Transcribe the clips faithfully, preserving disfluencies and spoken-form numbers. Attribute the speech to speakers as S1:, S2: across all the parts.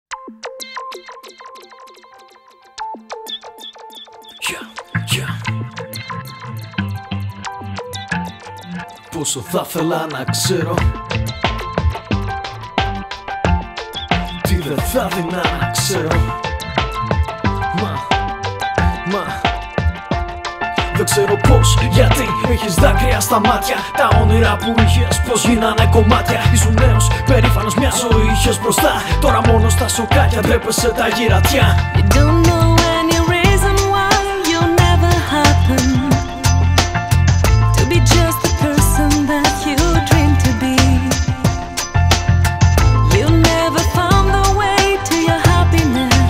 S1: Yeah, yeah. Πόσο θα θέλα να ξέρω τι δεν θα δεινά να ξέρω. Μα, μα δεν ξέρω πως, γιατί έχεις δάκρυα στα μάτια. Τα όνειρα που είχες πως γίνανε κομμάτια. Ήσουν νέος, περήφανος, μια ζωή είχες μπροστά. Τώρα μόνο στα σοκάκια ντρέπεσαι τα γυρατιά.
S2: You don't know any reason why you'll never happen to be just the person that you dream to be. You never found the way to your happiness.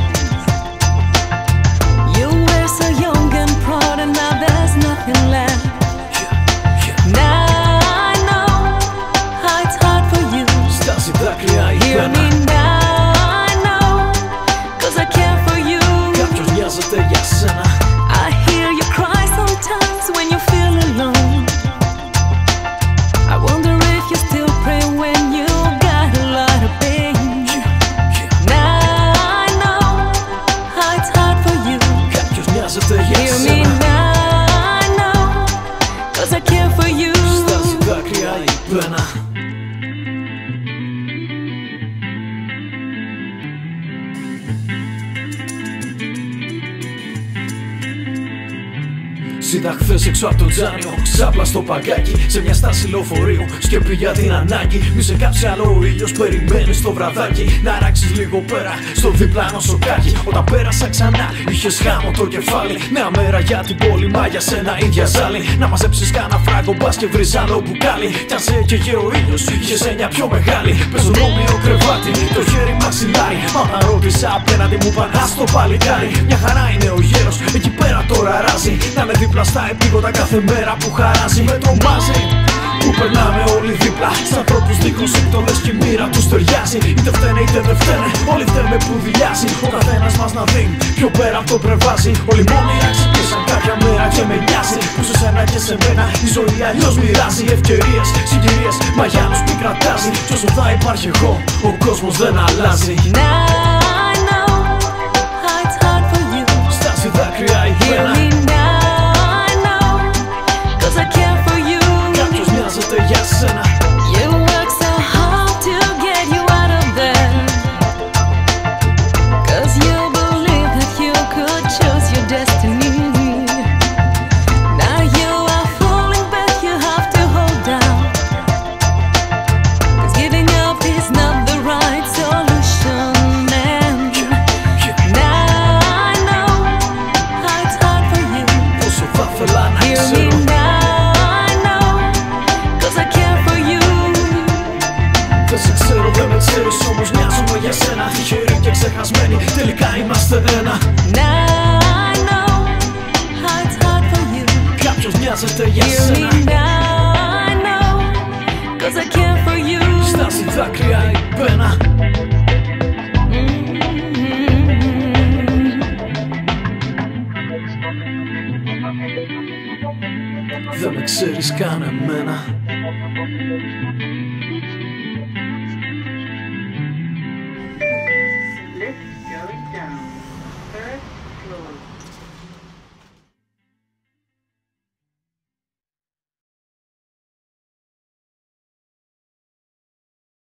S2: You were so young and proud and now there's nothing left. Now I know how it's hard for you.
S1: Στάζει δάκρυα η
S2: Hear
S1: πένα.
S2: me now, I know, 'cause I care for you.
S1: Κάποιος νοιάζεται για σένα.
S2: I hear you cry sometimes when you feel alone. I wonder if you still pray when you got a lot of pain. Now I know how it's hard for you.
S1: Κάποιος νοιάζεται για
S2: Hear me
S1: σένα.
S2: now, I know, 'cause I care for you.
S1: Στάζει δάκρυα η πένα. Σίδα χθες έξω από το τζάνιο, ξάπλα στο παγκάκι. Σε μια στάση λεωφορείου, σκέπη για την ανάγκη. Μη σε κάψει άλλο ο ήλιος, περιμένεις το βραδάκι. Να ράξεις λίγο πέρα, στο διπλάνο σοκάκι. Όταν πέρασα ξανά, είχες χάμω το κεφάλι. Νέα μέρα για την πόλη, μα για σένα ίδια ζάλη. Να μαζέψεις κάνα φράγκο, μπας και βρεις άλλο μπουκάλι. Κι αν σε έκαιγε ο ήλιος, είχες έννοια πιο μεγάλη. Πεζοδρόμιο κρεβάτι, το χέρι μαξιλάρι. Μα όταν ρώτησα απέναντι μου παν, ας το παλικάρι. Μια χαρά είναι ο γέρος, εκεί πέρα τώρα ράζει. Να με δίπλα στα επίγοντα κάθε μέρα που χαράζει. Με τρομάζει που περνάμε όλοι δίπλα. Σ' ανθρώπους δίχως σύμπτωμες κι η μοίρα τους ταιριάζει. Είτε φταίνε είτε δεν φταίνε, όλοι φταίνε που δηλιάζει. Ο καθένας μας να δει πιο πέρα αυτό πρεβάζει. Όλοι μόνοι αξιπήσαν κάποια μέρα και με νοιάζει που σε σένα και σε μένα η ζωή αλλιώς μοιράζει. Ευκαιρίες, συγκυρίες, μα για άλλους μη κρατάζει. Κι όσο θα υπάρχει εγώ, ο κόσμος δεν αλλάζει.
S2: Now I know how it's hard for you.
S1: Στάζει δάκρυα η
S2: Hear
S1: πένα.
S2: me now, I know, 'cause I care for you.
S1: Κάποιος νοιάζεται για σένα.
S2: You work so hard to get you out of there, 'cause you believe that you could choose your destiny. Now you are falling but you have to hold down, 'cause giving up is not the right solution. And now I know how it's hard for you.
S1: Πόσο θα θέλα να
S2: Hear me
S1: ξέρω.
S2: now, I know, 'cause I care for you.
S1: Δεν σε ξέρω, δεν με ξέρεις, όμως νοιάζομαι για σένα. Τυχεροί και ξεχασμένοι, τελικά είμαστε ένα.
S2: Now I know how it's hard for you.
S1: Κάποιος νοιάζεται για
S2: Hear me
S1: σένα.
S2: now, I know, 'cause I care for you.
S1: Στάζει δάκρυα η πένα. Δεν με ξέρεις καν εμένα.